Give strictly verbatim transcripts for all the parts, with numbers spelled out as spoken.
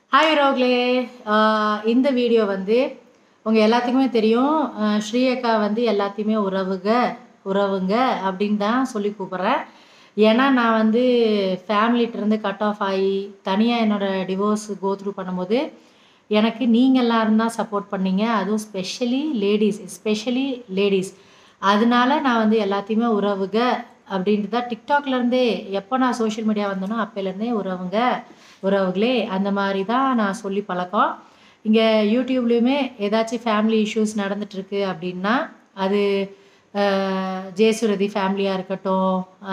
Hi ரோக்லே. இந்த video வந்து உங்கள் எல்லாத்துக்குமே தெரியும். ஸ்ரீ அக்கா வந்து எல்லாத்தையுமே உறவுக உறவுங்க அப்படின்னு தான் சொல்லி கூப்பிட்றேன். ஏன்னா நான் வந்து ஃபேமிலிகிட்டேருந்து கட் ஆஃப் ஆகி தனியாக என்னோடய டிவோர்ஸ் கோ த்ரூ பண்ணும்போது எனக்கு நீங்கள் எல்லோரும் தான் சப்போர்ட் பண்ணீங்க. அதுவும் ஸ்பெஷலி லேடிஸ் எஸ்பெஷலி லேடிஸ் அதனால நான் வந்து எல்லாத்தையுமே உறவுக அப்படின்ட்டு தான் டிக்டாக்லேருந்தே எப்போ நான் சோஷியல் மீடியா வந்தேனோ அப்போலேருந்தே உறவுங்க உறவுகளே அந்த மாதிரி தான் நான் சொல்லி பழக்கம். இங்கே யூடியூப்லேயுமே ஏதாச்சும் ஃபேமிலி இஷ்யூஸ் நடந்துகிட்ருக்கு அப்படின்னா அது ஜெயசுரதி ஃபேமிலியாக இருக்கட்டும்,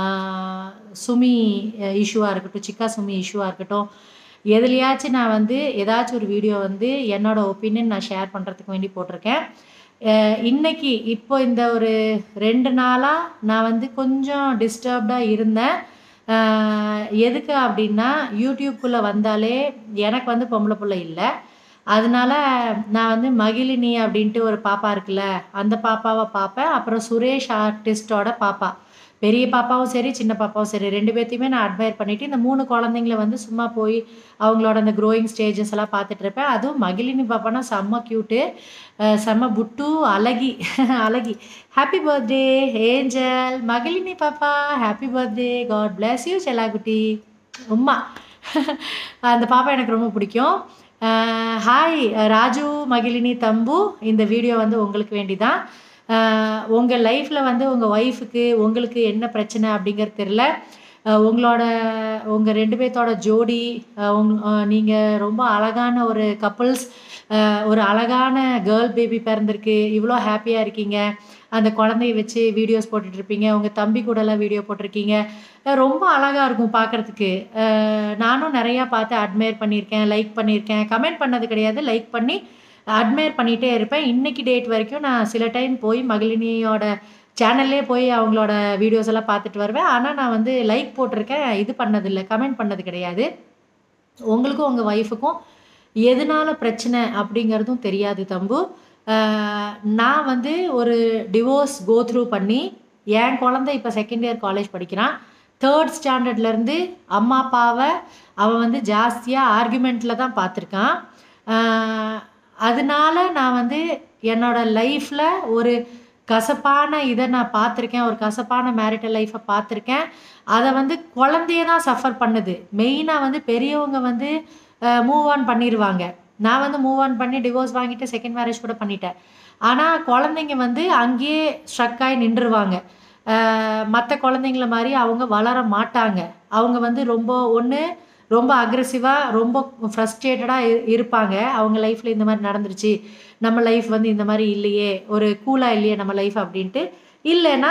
சுமி இஷ்யூவாக இருக்கட்டும், சிக்கா சுமி இஷ்யூவாக இருக்கட்டும், எதுலையாச்சும் நான் வந்து ஏதாச்சும் ஒரு வீடியோ வந்து என்னோடய ஒப்பீனியன் நான் ஷேர் பண்ணுறதுக்கு வேண்டி போட்டிருக்கேன். இன்றைக்கி இப்போ இந்த ஒரு ரெண்டு நாளாக நான் வந்து கொஞ்சம் டிஸ்டர்ப்டாக இருந்தேன். எதுக்கு அப்படின்னா யூடியூப்குள்ளே வந்தாலே எனக்கு வந்து பொம்பளை பிள்ளை இல்லை. அதனால நான் வந்து மகிழினி அப்படின்ட்டு ஒரு பாப்பா இருக்குல்ல, அந்த பாப்பாவை பார்ப்பேன். அப்புறம் சுரேஷ் ஆர்டிஸ்டோட பாப்பா, பெரிய பாப்பாவும் சரி சின்ன பாப்பாவும் சரி ரெண்டு பேர்த்தையுமே நான் அட்மையர் பண்ணிவிட்டு இந்த மூணு குழந்தைங்கள வந்து சும்மா போய் அவங்களோட அந்த க்ரோயிங் ஸ்டேஜஸ் எல்லாம் பார்த்துட்டு இருப்பேன். அதுவும் மகிழினி பாப்பானா செம்ம க்யூட்டு, செம்ம புட்டு, அழகி அழகி. Happy birthday angel. மகிழினி பாப்பா happy birthday, God bless you செல்லாக்குட்டி. உம்மா. அந்த பாப்பா எனக்கு ரொம்ப பிடிக்கும். ஹாய் ராஜு, மகிழினி, தம்பு. இந்த வீடியோ வந்து உங்களுக்கு வேண்டி தான். உங்கள் லைஃப்பில் வந்து உங்கள் ஒய்ஃபுக்கு உங்களுக்கு என்ன பிரச்சனை அப்படிங்கிறது தெரில. உங்களோட உங்கள் ரெண்டு பேர்த்தோட ஜோடி, உங் நீங்கள் ரொம்ப அழகான ஒரு கப்புள்ஸ், ஒரு அழகான கேர்ள் பேபி பிறந்திருக்கு, இவ்வளோ ஹாப்பியாக இருக்கீங்க. அந்த குழந்தைய வச்சு வீடியோஸ் போட்டுட்ருப்பீங்க, உங்கள் தம்பி கூடலாம் வீடியோ போட்டிருக்கீங்க, ரொம்ப அழகாக இருக்கும் பார்க்குறதுக்கு. நானும் நிறையா பார்த்து அட்மையர் பண்ணியிருக்கேன், லைக் பண்ணியிருக்கேன், கமெண்ட் பண்ணது கிடையாது, லைக் பண்ணி அட்மையர் பண்ணிகிட்டே இருப்பேன். இன்றைக்கி டேட் வரைக்கும் நான் சில டைம் போய் மகிழினியோட சேனல்லே போய் அவங்களோட வீடியோஸ் எல்லாம் பார்த்துட்டு வருவேன். ஆனால் நான் வந்து லைக் போட்டிருக்கேன், இது பண்ணதில்லை, கமெண்ட் பண்ணது கிடையாது. உங்களுக்கும் உங்கள் ஒய்ஃபுக்கும் எதனால பிரச்சனை அப்படிங்கிறதும் தெரியாது தம்பு. நான் வந்து ஒரு டிவோர்ஸ் கோ த்ரூ பண்ணி என் குழந்தை இப்போ செகண்ட் இயர் காலேஜ் படிக்கிறான். தேர்ட் ஸ்டாண்டர்ட்லேருந்து அம்மா அப்பாவை அவன் வந்து ஜாஸ்தியாக ஆர்குமெண்ட்டில் தான் பார்த்துருக்கான். அதனால நான் வந்து என்னோடய லைஃப்பில் ஒரு கசப்பான இதை நான் பார்த்துருக்கேன், ஒரு கசப்பான மேரிட்டல் லைஃப்பை பார்த்துருக்கேன். அதை வந்து குழந்தைய தான் சஃபர் பண்ணுது. மெயினாக வந்து பெரியவங்க வந்து மூவ் ஆன் பண்ணிடுவாங்க. நான் வந்து மூவ் ஆன் பண்ணி டிவோர்ஸ் வாங்கிட்டு செகண்ட் மேரேஜ் கூட பண்ணிட்டேன். ஆனால் குழந்தைங்க வந்து அங்கேயே ஸ்ட்ரக் ஆகி நின்றுவாங்க. மற்ற குழந்தைங்கள மாதிரி அவங்க வளர மாட்டாங்க. அவங்க வந்து ரொம்ப ஒன்று ரொம்ப அக்ரெசிவாக, ரொம்ப ஃப்ரஸ்ட்ரேட்டடாக இருப்பாங்க. அவங்க லைஃப்பில் இந்த மாதிரி நடந்துருச்சு, நம்ம லைஃப் வந்து இந்த மாதிரி இல்லையே, ஒரு கூலாக இல்லையே நம்ம லைஃப் அப்படின்ட்டு. இல்லைன்னா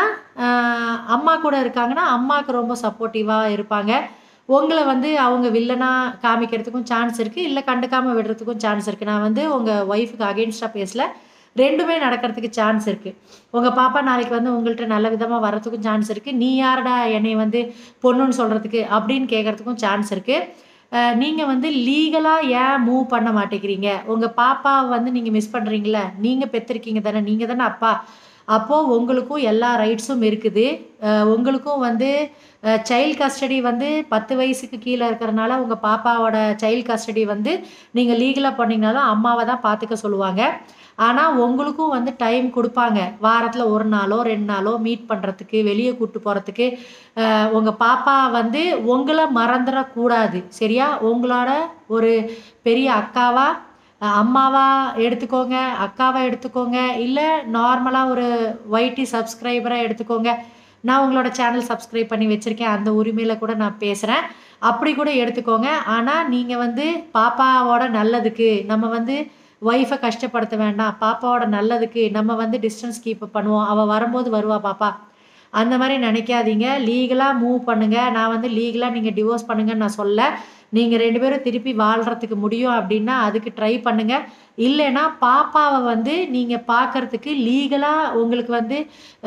அம்மா கூட இருக்காங்கன்னா அம்மாவுக்கு ரொம்ப சப்போர்ட்டிவாக இருப்பாங்க. உங்களை வந்து அவங்க வில்லனாக காமிக்கிறதுக்கும் சான்ஸ் இருக்குது, இல்லை கண்டுக்காமல் விடுறதுக்கும் சான்ஸ் இருக்குது. நான் வந்து உங்கள் ஒய்ஃபுக்கு அகெயின்ஸ்டாக பேசல, ரெண்டுமே நடக்கிறதுக்கு சான்ஸ் இருக்குது. உங்கள் பாப்பா நாளைக்கு வந்து உங்கள்கிட்ட நல்ல விதமாக வர்றதுக்கும் சான்ஸ் இருக்குது. நீ யாரடா என்னை வந்து பொண்ணுன்னு சொல்கிறதுக்கு அப்படின்னு கேட்குறதுக்கும் சான்ஸ் இருக்குது. நீங்கள் வந்து லீகலாக ஏன் மூவ் பண்ண மாட்டேங்கிறீங்க? உங்கள் பாப்பாவை வந்து நீங்கள் மிஸ் பண்ணுறீங்கள, நீங்கள் பெற்றிருக்கீங்க தானே, நீங்கள் தானே அப்பா. அப்போது உங்களுக்கும் எல்லா ரைட்ஸும் இருக்குது. உங்களுக்கும் வந்து சைல்டு கஸ்டடி வந்து பத்து வயசுக்கு கீழே இருக்கிறனால உங்கள் பாப்பாவோட சைல்டு கஸ்டடி வந்து நீங்கள் லீகலாக பண்ணிங்கனாலும் அம்மாவை தான் பார்த்துக்க சொல்லுவாங்க. ஆனால் உங்களுக்கும் வந்து டைம் கொடுப்பாங்க, வாரத்தில் ஒரு நாளோ ரெண்டு நாளோ மீட் பண்ணுறதுக்கு, வெளியே கூப்பிட்டு போகிறதுக்கு. உங்கள் பாப்பா வந்து உங்களை மறந்துடக்கூடாது, சரியா? உங்களோட ஒரு பெரிய அக்காவா அம்மாவா எடுத்துக்கோங்க, அக்காவை எடுத்துக்கோங்க, இல்லை நார்மலாக ஒரு ஒய்டி சப்ஸ்கிரைபராக எடுத்துக்கோங்க. நான் உங்களோட சேனல் சப்ஸ்கிரைப் பண்ணி வச்சுருக்கேன், அந்த உரிமையில் கூட நான் பேசுகிறேன், அப்படி கூட எடுத்துக்கோங்க. ஆனால் நீங்கள் வந்து பாப்பாவோட நல்லதுக்கு நம்ம வந்து ஒய்ஃபை கஷ்டப்படுத்த வேண்டாம், பாப்பாவோட நல்லதுக்கு நம்ம வந்து டிஸ்டன்ஸ் கீப் பண்ணுவோம், அவள் வரும்போது வருவா பாப்பா, அந்த மாதிரி நினைக்காதீங்க. லீகலாக மூவ் பண்ணுங்கள். நான் வந்து லீகலாக நீங்கள் டிவோர்ஸ் பண்ணுங்கன்னு நான் சொல்ல. நீங்கள் ரெண்டு பேரும் திருப்பி வாழ்கிறதுக்கு முடியும் அப்படின்னா அதுக்கு ட்ரை பண்ணுங்கள். இல்லைன்னா பாப்பாவை வந்து நீங்கள் பார்க்குறதுக்கு லீகலாக உங்களுக்கு வந்து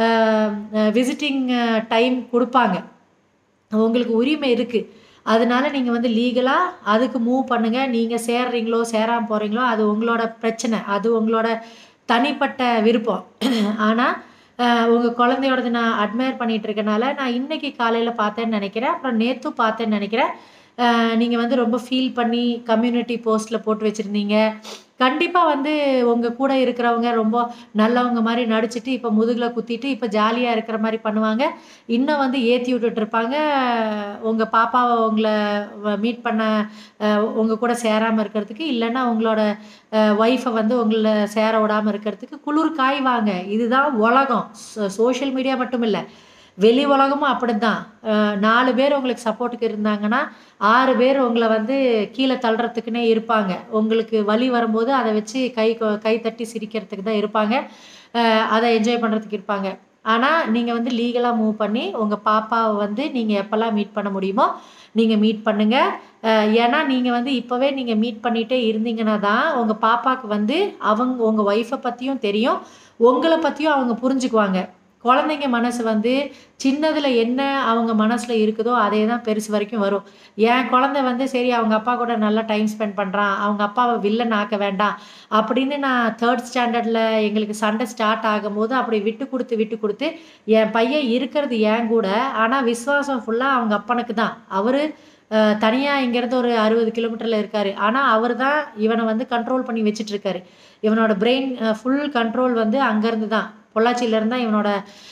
விசிட்டிங் டைம் கொடுப்பாங்க, உங்களுக்கு உரிமை இருக்குது. அதனால நீங்கள் வந்து லீகலாக அதுக்கு மூவ் பண்ணுங்கள். நீங்கள் சேர்றீங்களோ சேராமல் போகிறீங்களோ அது உங்களோட பிரச்சனை, அது உங்களோட தனிப்பட்ட விருப்பம். ஆனால் உங்கள் குழந்தையோடது நான் அட்மையர் பண்ணிகிட்டு இருக்கனால நான் இன்றைக்கி காலையில் பார்த்தேன்னு நினைக்கிறேன், அப்புறம் நேற்றும் பார்த்தேன்னு நினைக்கிறேன். நீங்கள் வந்து ரொம்ப ஃபீல் பண்ணி கம்யூனிட்டி போஸ்ட்டில் போட்டு வச்சுருந்தீங்க. கண்டிப்பாக வந்து உங்கள் கூட இருக்கிறவங்க ரொம்ப நல்லவங்க மாதிரி நடிச்சிட்டு இப்போ முதுகில் குத்திட்டு இப்போ ஜாலியாக இருக்கிற மாதிரி பண்ணுவாங்க. இன்னும் வந்து ஏற்றி விட்டுட்ருப்பாங்க. உங்கள் பாப்பாவை உங்களை மீட் பண்ண உங்கள் கூட சேராமல் இருக்கிறதுக்கு, இல்லைன்னா உங்களோட ஒய்ஃபை வந்து உங்களை சேர விடாமல் இருக்கிறதுக்கு குளிர் காய்வாங்க. இதுதான் உலகம். சோஷியல் மீடியா மட்டும் இல்லை, வெளி உலகமும் அப்படிதான். நாலு பேர் உங்களுக்கு சப்போர்ட்டுக்கு இருந்தாங்கன்னா ஆறு பேர் உங்களை வந்து கீழே தள்ளுறதுக்குன்னே இருப்பாங்க. உங்களுக்கு வலி வரும்போது அதை வச்சு கை கை தட்டி சிரிக்கிறதுக்கு தான் இருப்பாங்க. அதை என்ஜாய் பண்ணுறதுக்கு இருப்பாங்க. ஆனால் நீங்கள் வந்து லீகலாக மூவ் பண்ணி உங்கள் பாப்பாவை வந்து நீங்கள் எப்போல்லாம் மீட் பண்ண முடியுமோ நீங்கள் மீட் பண்ணுங்கள். ஏன்னா நீங்கள் வந்து இப்போவே நீங்கள் மீட் பண்ணிகிட்டே இருந்தீங்கன்னா தான் உங்கள் பாப்பாவுக்கு வந்து அவங்க உங்கள் ஒய்ஃபை பற்றியும் தெரியும், உங்களை பற்றியும் அவங்க புரிஞ்சுக்குவாங்க. குழந்தைங்க மனசு வந்து சின்னதில் என்ன அவங்க மனசில் இருக்குதோ அதே தான் பெருசு வரைக்கும் வரும். என் குழந்தை வந்து சரி அவங்க அப்பா கூட நல்லா டைம் ஸ்பெண்ட் பண்ணுறான், அவங்க அப்பாவை வில்லன் ஆக்க வேண்டாம் அப்படின்னு நான் தேர்ட் ஸ்டாண்டர்டில் எங்களுக்கு சண்டை ஸ்டார்ட் ஆகும்போது அப்படி விட்டு கொடுத்து விட்டு கொடுத்து என் பையன் இருக்கிறது என் கூட. ஆனால் விசுவாசம் ஃபுல்லாக அவங்க அப்பனுக்கு தான். அவர் தனியாக இங்கேருந்து ஒரு அறுபது கிலோமீட்டரில் இருக்கார். ஆனால் அவர் தான் இவனை வந்து கண்ட்ரோல் பண்ணி வச்சிட்ருக்காரு. இவனோட பிரெயின் ஃபுல் கண்ட்ரோல் வந்து அங்கேருந்து தான், பொள்ளாச்சியிலேருந்து தான் இவனோட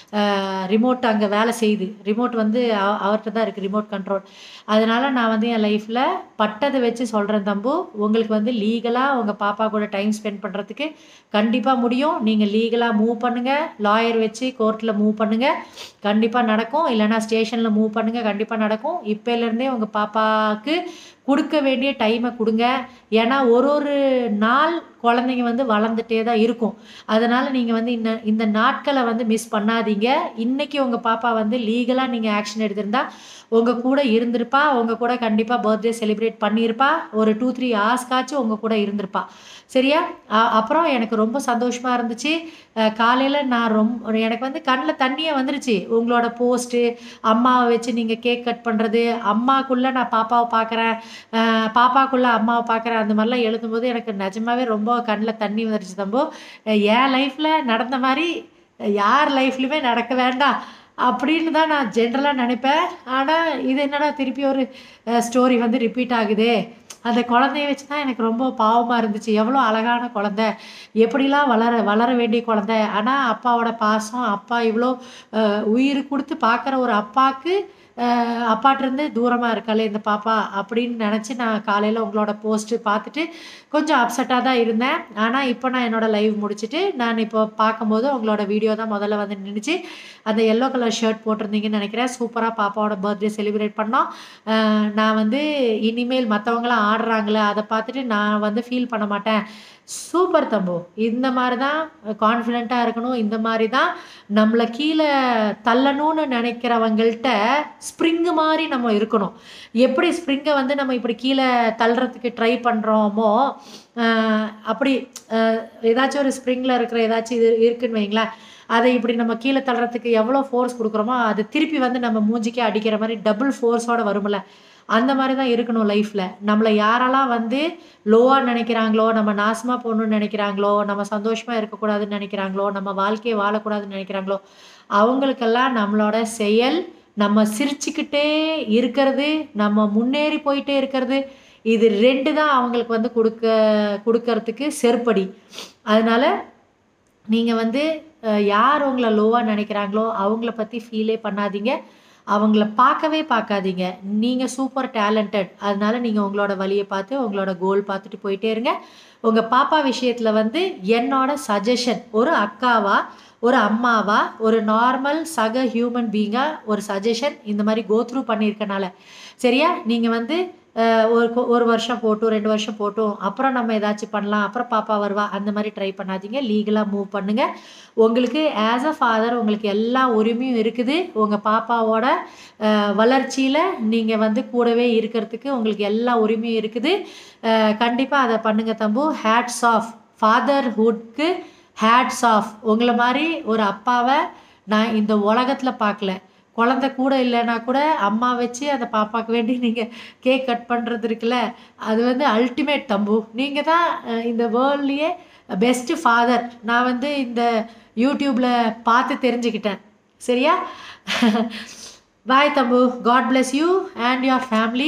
ரிமோட் அங்கே வேலை செய்யுது. ரிமோட் வந்து அவர்கிட்ட தான் இருக்குது, ரிமோட் கண்ட்ரோல். அதனால் நான் வந்து என் லைஃப்பில் பட்டதை வச்சு சொல்கிறேன் தம்பு, உங்களுக்கு வந்து லீகலாக உங்கள் பாப்பா கூட டைம் ஸ்பெண்ட் பண்ணுறதுக்கு கண்டிப்பாக முடியும். நீங்கள் லீகலாக மூவ் பண்ணுங்கள், லாயர் வச்சு கோர்ட்டில் மூவ் பண்ணுங்கள், கண்டிப்பாக நடக்கும். இல்லைனா ஸ்டேஷனில் மூவ் பண்ணுங்கள், கண்டிப்பாக நடக்கும். இப்போலேருந்தே உங்கள் பாப்பாவுக்கு கொடுக்க வேண்டிய டைமை கொடுங்க. ஏன்னா ஒரு ஒரு நாள் குழந்தைங்க வந்து வளர்ந்துட்டே தான் இருக்கும். அதனால் நீங்கள் வந்து இந்த இந்த நாட்களை வந்து மிஸ் பண்ணாதீங்க. இன்றைக்கி உங்கள் பாப்பா வந்து லீகலாக நீங்கள் ஆக்ஷன் எடுத்திருந்தா உங்கள் கூட இருந்திருப்பா, உங்கள் கூட கண்டிப்பாக பர்த்டே செலிப்ரேட் பண்ணியிருப்பா, ஒரு டூ த்ரீ ஹார்ஸ்க்காச்சும் உங்கள் கூட இருந்திருப்பா. சரியா? அப்புறம் எனக்கு ரொம்ப சந்தோஷமாக இருந்துச்சு. காலையில் நான் ரொம்ப எனக்கு வந்து கண்ணில் தண்ணியே வந்துருச்சு. உங்களோட போஸ்ட்டு, அம்மாவை வச்சு நீங்கள் கேக் கட் பண்ணுறது, அம்மாக்குள்ளே நான் பாப்பாவை பார்க்குறேன், பாப்பாக்குள்ளே அம்மாவை பார்க்குறேன், அந்த மாதிரிலாம் எழுதும்போது எனக்கு நிஜமாவே ரொம்ப கண்ணில் தண்ணி வந்துருச்சு தம்பு. என் லைஃப்பில் நடந்த மாதிரி யார் லைஃப்லையுமே நடக்க வேண்டாம் அப்படின்னு தான் நான் ஜென்ரலாக நினைப்பேன். ஆனால் இது என்னடா திருப்பி ஒரு ஸ்டோரி வந்து ரிப்பீட் ஆகுதே. அந்த குழந்தைய வச்சு தான் எனக்கு ரொம்ப பாவமாக இருந்துச்சு. எவ்வளோ அழகான குழந்தை, எப்படிலாம் வளர வளர வேண்டிய குழந்தை. ஆனால் அப்பாவோட பாசம், அப்பா இவ்வளோ உயிர் கொடுத்து பார்க்குற ஒரு அப்பாவுக்கு அப்பாட்டிருந்து தூரமாக இருக்காளே இந்த பாப்பா அப்படின்னு நினச்சி நான் காலையில் உங்களோட போஸ்ட்டு பார்த்துட்டு கொஞ்சம் அப்செட்டாக தான் இருந்தேன். ஆனால் இப்போ நான் என்னோடய லைவ் முடிச்சுட்டு நான் இப்போ பார்க்கும்போது உங்களோட வீடியோ தான் முதல்ல வந்து நின்றுச்சு. அந்த எல்லோ கலர் ஷர்ட் போட்டிருந்தீங்கன்னு நினைக்கிறேன். சூப்பராக பாப்பாவோட பர்த்டே செலிப்ரேட் பண்ணோம். நான் வந்து இனிமேல் மற்றவங்களாம் ஆடுறாங்களே அதை பார்த்துட்டு நான் வந்து ஃபீல் பண்ண மாட்டேன். சூப்பர் தம்பு, இந்த மாதிரி தான் கான்ஃபிடெண்ட்டாக இருக்கணும். இந்த மாதிரி தான் நம்மளை கீழே தள்ளணும்னு நினைக்கிறவங்கள்ட்ட ஸ்ப்ரிங்கு மாதிரி நம்ம இருக்கணும். எப்படி ஸ்ப்ரிங்கை வந்து நம்ம இப்படி கீழே தள்ளுறதுக்கு ட்ரை பண்ணுறோமோ அப்படி ஏதாச்சும் ஒரு ஸ்ப்ரிங்கில் இருக்கிற ஏதாச்சும் இது இருக்குன்னு வைங்களேன், அதை இப்படி நம்ம கீழே தள்ளுறதுக்கு எவ்வளோ ஃபோர்ஸ் கொடுக்குறோமோ அது திருப்பி வந்து நம்ம மூஞ்சிக்கே அடிக்கிற மாதிரி டபுள் ஃபோர்ஸோடு வரும்ல, அந்த மாதிரி தான் இருக்கணும் லைஃப்பில். நம்மளை யாரெல்லாம் வந்து லோவாக நினைக்கிறாங்களோ, நம்ம நாசமாக போகணுன்னு நினைக்கிறாங்களோ, நம்ம சந்தோஷமாக இருக்கக்கூடாதுன்னு நினைக்கிறாங்களோ, நம்ம வாழ்க்கையை வாழக்கூடாதுன்னு நினைக்கிறாங்களோ, அவங்களுக்கெல்லாம் நம்மளோட செயல், நம்ம சிரிச்சுக்கிட்டே இருக்கிறது, நம்ம முன்னேறி போயிட்டே இருக்கிறது, இது ரெண்டு தான் அவங்களுக்கு வந்து கொடுக்க கொடுக்கறதுக்கு செருப்படி. அதனால் நீங்கள் வந்து யார் உங்களை லோவாக நினைக்கிறாங்களோ அவங்கள பற்றி ஃபீலே பண்ணாதீங்க, அவங்கள பார்க்கவே பார்க்காதீங்க. நீங்கள் சூப்பர் டேலண்டட். அதனால நீங்கள் உங்களோட வழியை பார்த்து உங்களோட கோல் பார்த்துட்டு போயிட்டே இருங்க. உங்கள் பாப்பா விஷயத்தில் வந்து என்னோட சஜஷன், ஒரு அக்காவா, ஒரு அம்மாவா, ஒரு நார்மல் சக ஹியூமன் பீயிங்காக ஒரு சஜஷன் இந்த மாதிரி கோ த்ரூ பண்ணியிருக்கனால, சரியா? நீங்கள் வந்து ஒரு ஒரு வருஷம் போட்டும் ரெண்டு வருஷம் போட்டும் அப்புறம் நம்ம ஏதாச்சும் பண்ணலாம், அப்புறம் பாப்பா வருவா, அந்த மாதிரி ட்ரை பண்ணாதீங்க. லீகலாக மூவ் பண்ணுங்கள். உங்களுக்கு ஆஸ் அ ஃபாதர் உங்களுக்கு எல்லா உரிமையும் இருக்குது. உங்கள் பாப்பாவோட வளர்ச்சியில் நீங்கள் வந்து கூடவே இருக்கிறதுக்கு உங்களுக்கு எல்லா உரிமையும் இருக்குது. கண்டிப்பாக அதை பண்ணுங்கள் தம்பு. ஹேட்ஸ் ஆஃப் ஃபாதர்ஹுட்க்கு, ஹேட்ஸ் ஆஃப். உங்களை மாதிரி ஒரு அப்பாவை நான் இந்த உலகத்தில் பார்க்கல. குழந்தை கூட இல்லைன்னா கூட அம்மா வச்சு அந்த பாப்பாவுக்கு வேண்டி நீங்கள் கேக் கட் பண்ணுறது இருக்குல்ல, அது வந்து அல்டிமேட் தம்பு. நீங்கள் தான் இந்த வேர்ல்ட்லேயே பெஸ்ட்டு ஃபாதர். நான் வந்து இந்த யூடியூப்பில் பார்த்து தெரிஞ்சுக்கிட்டேன். சரியா? Bye Thambu. God bless you and your family.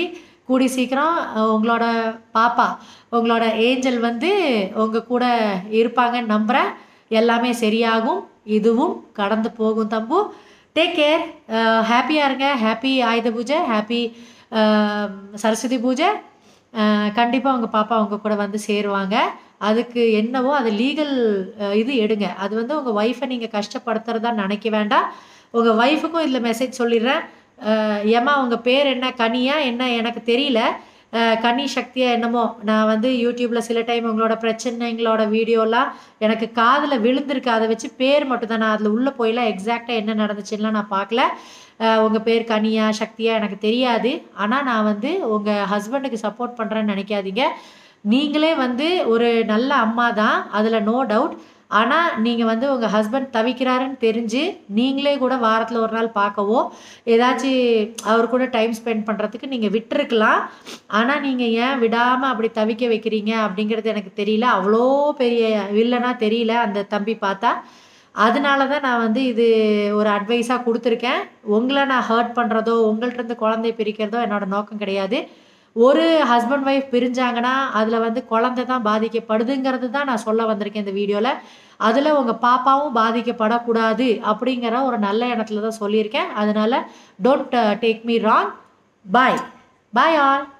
கூடி சீக்கிரம் உங்களோட பாப்பா உங்களோட ஏஞ்சல் வந்து உங்கள் கூட இருப்பாங்கன்னு நம்புகிறேன். எல்லாமே சரியாகும், இதுவும் கடந்து போகும் தம்பு. டேக் கேர், ஹாப்பியாக இருங்க. ஹாப்பி ஆயுத பூஜை, ஹாப்பி சரஸ்வதி பூஜை. கண்டிப்பாக உங்கள் பாப்பா உங்கள் கூட வந்து சேருவாங்க. அதுக்கு என்னவோ அது லீகல் இது எடுங்க. அது வந்து உங்கள் ஒய்ஃபை நீங்கள் கஷ்டப்படுத்துறதா நினைக்க வேண்டாம். உங்கள் ஒய்ஃபுக்கும் இதில் மெசேஜ் சொல்லிடுறேன். ஏம்மா உங்கள் பேர் என்ன, கனியா என்ன எனக்கு தெரியல, கனி சக்தியா என்னமோ. நான் வந்து யூடியூப்பில் சில டைம் உங்களோட பிரச்சனைங்களோட வீடியோலாம் எனக்கு காதில் விழுந்திருக்கு. அதை வச்சு பேர் மட்டும் தான், நான் அதில் உள்ளே போயெல்லாம் எக்ஸாக்டாக என்ன நடந்துச்சுலாம் நான் பார்க்கல. உங்கள் பேர் கனியா சக்தியா எனக்கு தெரியாது. ஆனால் நான் வந்து உங்கள் ஹஸ்பண்டுக்கு சப்போர்ட் பண்ணுறேன்னு நினைக்காதீங்க. நீங்களே வந்து ஒரு நல்ல அம்மா தான், அதில் நோ டவுட். ஆனால் நீங்கள் வந்து உங்கள் ஹஸ்பண்ட் தவிக்கிறாருன்னு தெரிஞ்சு நீங்களே கூட வாரத்தில் ஒரு நாள் பார்க்கவோ ஏதாச்சும் அவர் கூட டைம் ஸ்பெண்ட் பண்ணுறதுக்கு நீங்கள் விட்டுருக்கலாம். ஆனால் நீங்கள் ஏன் விடாமல் அப்படி தவிக்க வைக்கிறீங்க அப்படிங்கிறது எனக்கு தெரியல. அவ்வளோ பெரிய வில்லனா தெரியல அந்த தம்பி பார்த்தா. அதனால தான் நான் வந்து இது ஒரு அட்வைஸாக கொடுத்துருக்கேன். உங்களை நான் ஹர்ட் பண்ணுறதோ உங்கள்கிட்ட குழந்தை பிரிக்கிறதோ என்னோடய நோக்கம் கிடையாது. ஒரு ஹஸ்பண்ட் ஒய்ஃப் பிரிஞ்சாங்கன்னா அதில் வந்து குழந்தை தான் பாதிக்கப்படுதுங்கிறது தான் நான் சொல்ல வந்திருக்கேன் இந்த வீடியோவில். அதில் உங்கள் பாப்பாவும் பாதிக்கப்படக்கூடாது அப்படிங்கிற ஒரு நல்ல எண்ணத்தில் தான் சொல்லியிருக்கேன். அதனால் don't take me wrong. Bye bye all.